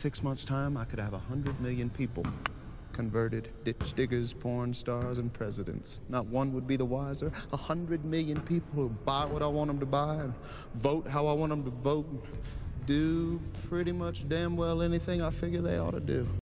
6 months' time, I could have 100 million people. Converted ditch diggers, porn stars, and presidents. Not one would be the wiser. 100 million people who buy what I want them to buy and vote how I want them to vote. Do pretty much damn well anything I figure they ought to do.